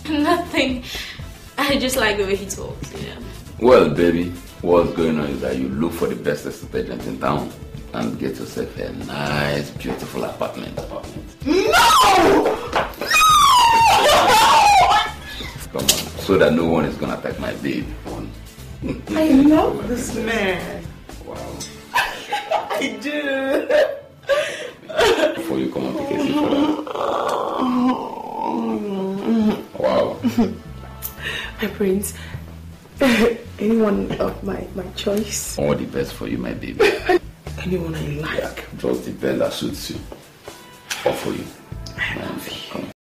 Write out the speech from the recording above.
Nothing. I just like the way he talks, yeah. Well, baby, what's going on is that you look for the best estate agent in town and get yourself a nice, beautiful apartment. No! Come on, so that no one is gonna attack my baby. I love this man. Wow. I do. Before you come and take a seat for that. Wow. My prince. Anyone of my choice. All the best for you, my baby. Anyone I like. Just the best that suits you. All for you. I love you.